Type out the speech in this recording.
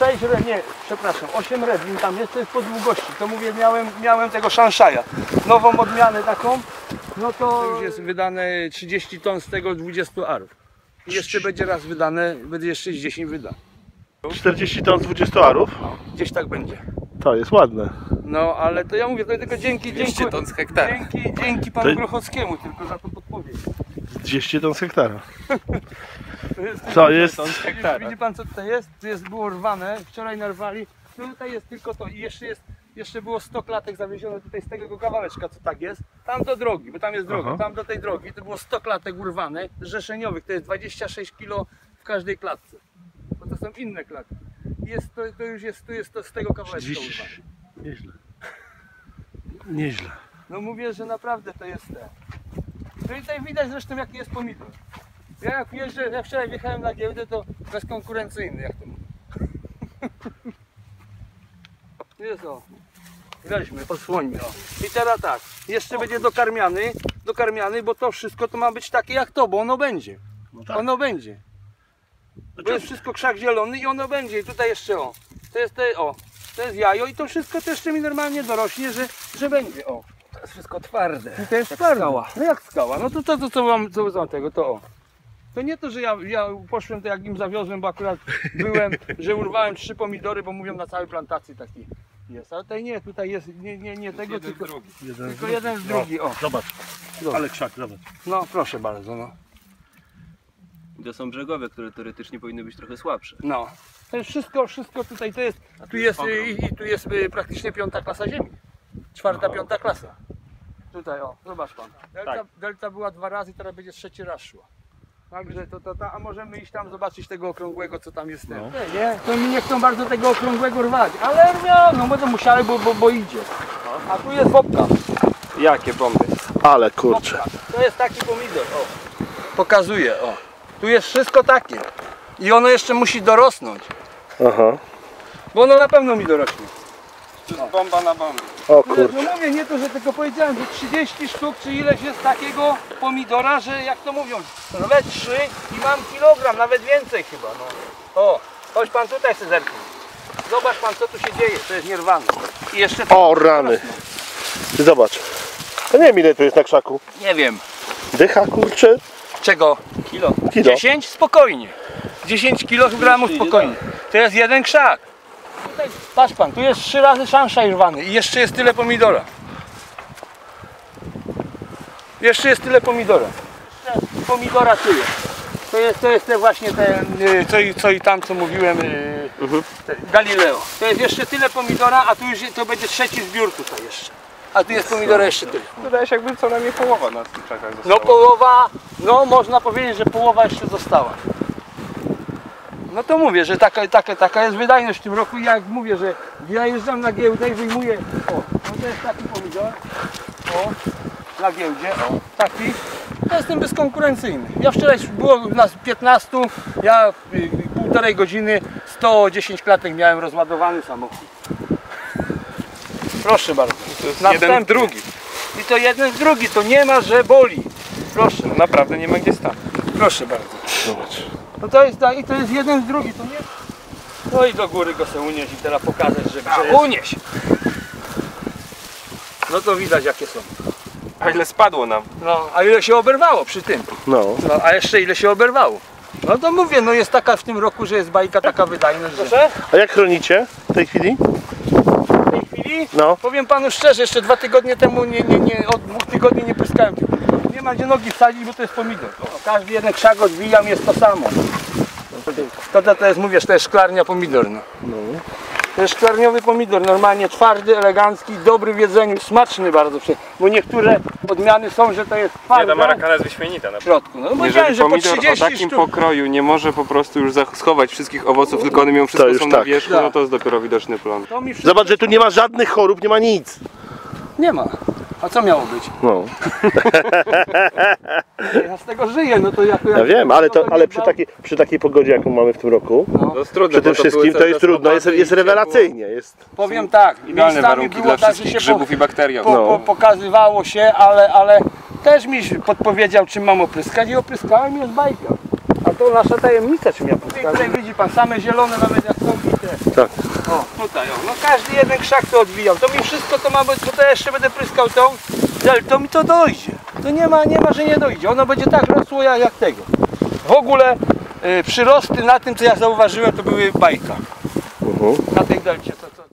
6 red, nie, przepraszam, 8 red, tam jest, to jest po długości. To mówię, miałem tego Shanshaja. Nową odmianę taką, no to już jest wydane 30 ton z tego 20 arów. I jeszcze będzie raz wydane, będzie jeszcze 10 wyda. 40 ton z 20 arów? No, gdzieś tak będzie. To jest ładne. No ale to ja mówię, to tylko dzięki ton z hektara. Dzięki panu Grochowskiemu tylko za to podpowiedź. 200 ton z hektara. To jest? Widzi pan co tutaj jest? Tu jest było rwane, wczoraj narwali. No tutaj jest tylko to i jeszcze było 100 klatek zawiezione tutaj z tego kawałeczka, co tak jest. Tam do drogi, bo tam jest droga, Aha. tam do tej drogi to było 100 klatek urwane, rzeszeniowych, to jest 26 kg w każdej klatce. Bo to są inne klatki. Jest to już jest, tu jest to z tego kawałeczka urwane. Nieźle. Nieźle. No mówię, że naprawdę to jest te. No i tutaj widać zresztą jaki jest pomidor. Ja jak jeżdżę, ja wczoraj wjechałem na giełdę, to bezkonkurencyjny, jak to mówię. Jest o. Weźmy, odsłońmy. O. I teraz tak, jeszcze będzie dokarmiany, bo to wszystko to ma być takie jak to, bo ono będzie. No tak. Ono będzie. Bo jest wszystko krzak zielony i ono będzie. I tutaj jeszcze o. To jest jajo i to wszystko to jeszcze mi normalnie dorośnie, że będzie. O. To jest wszystko twarde. I to jest twarde. Skała. No jak skała? No to co mam tego, to o. To nie to, że ja poszłem to jak im zawiozłem, bo akurat byłem, że urwałem 3 pomidory, bo mówią na całej plantacji taki jest. Ale tutaj nie, tutaj jest nie tego, jeden tylko, drugi. tylko jeden z drugi. O. Zobacz. Ale krzak, zobacz. No proszę bardzo, no. To są brzegowe, które teoretycznie powinny być trochę słabsze. No. To jest wszystko tutaj, tu jest praktycznie 5. klasa ziemi. 4., 5. klasa. Tutaj o, zobacz pan. Delta była 2 razy, teraz będzie 3. raz szła. Także a możemy iść tam zobaczyć tego okrągłego, co tam jest. No. Nie, to mi nie chcą bardzo tego okrągłego rwać, ale no będą musiały, bo idzie. A tu jest bobka. Jakie bomby? Ale kurczę. Bobka. To jest taki pomidor, o. Pokazuję, o. Tu jest wszystko takie. I ono jeszcze musi dorosnąć. Aha. Bo ono na pewno mi dorośnie. To jest bomba na bombie. O kurczę. No mówię, nie to, że tylko powiedziałem, że 30 sztuk czy ileś jest takiego pomidora, że jak to mówią, nawet 3 i mam kilogram, nawet więcej chyba. No. O, chodź pan tutaj se zerknij. Zobacz pan co tu się dzieje, to jest nierwane. I jeszcze O rany. Ty zobacz. Ja nie wiem ile tu jest na krzaku. nie wiem. Dycha kurczę. Czego? Kilo. 10? Spokojnie. 10 kg spokojnie. To jest jeden krzak. Tutaj, patrz pan, tu jest 3 razy Shanshaj rwany i jeszcze jest tyle pomidora. Jeszcze jest tyle pomidora. Jeszcze pomidora tyle. To jest te właśnie ten, co i tam co mówiłem, Galileo. To jest jeszcze tyle pomidora, a tu już to będzie 3. zbiór tutaj jeszcze. A tu jest pomidora jeszcze tyle. Wydaje się jakby co najmniej połowa na tych krzakach została. No połowa, no można powiedzieć, że połowa jeszcze została. No to mówię, że taka jest wydajność w tym roku i jak mówię, że ja jeżdżam na giełdę i wyjmuję, o, no to jest taki pomidor, o, na giełdzie, o, taki, ja jestem bezkonkurencyjny. Ja wczoraj było nas 15, ja półtorej godziny, 110 klatek miałem rozładowany samochód. Proszę bardzo. To jest Następny. jeden w drugi. I to jeden z drugi, to nie ma, że boli. Proszę. No naprawdę nie ma gdzie stać. Proszę bardzo. Zobacz. No to jest tak, i to jest jeden z drugi, to nie? No i do góry go se unieść i teraz pokazać, że jest. Unieś! No to widać jakie są. A ile spadło nam? No, a ile się oberwało przy tym? No. No, a jeszcze ile się oberwało? No to mówię, no jest taka w tym roku, że jest bajka taka wydajność, że... Proszę? A jak chronicie w tej chwili? W tej chwili, No. powiem panu szczerze, jeszcze 2 tygodnie temu, od 2 tygodni nie pryskałem tych pomidorów. Nie ma gdzie nogi wsadzić, bo to jest pomidor. No, każdy jeden krzak odwijam, jest to samo. To jest, mówię, to jest szklarnia pomidor. No. To jest szklarniowy pomidor, normalnie twardy, elegancki, dobry w jedzeniu, smaczny bardzo. Bo niektóre odmiany są, że to jest Nie, twarde ta marakana jest wyśmienita w naprawdę. środku. No, powiedziałem, Jeżeli że po pomidor o 30 takim sztuk. pokroju nie może po prostu już schować wszystkich owoców, tylko one mimo wszystko już są tak. na wierzchu, Tak. no to jest dopiero widoczny plon. To mi wszystko... Zobacz, że tu nie ma żadnych chorób, nie ma nic. Nie ma. A co miało być? No. Ja z tego żyję, no to Ja wiem, ale przy takiej pogodzie jaką mamy w tym roku, To jest trudne, przy tym bo to były wszystkim to cały jest czas trudno, opady jest i rewelacyjnie. Jest. Powiem tak, idealne miejscami warunki było dla tak, że wszystkich się grzybów i bakterii. pokazywało się, ale też mi podpowiedział, czym mam opryskać i opryskałem, jest bajka. A to nasza tajemnica, czym ja puszczam. Tutaj widzi pan, same zielone nawet jak są bite. Tak. O, tutaj, o. No każdy jeden krzak to odwijam. To mi wszystko to ma być, bo to ja jeszcze będę pryskał tą, to mi to dojdzie. To nie ma, że nie dojdzie. Ono będzie tak rosło jak tego. W ogóle przyrosty na tym, co ja zauważyłem, to były bajka. Na tej delcie.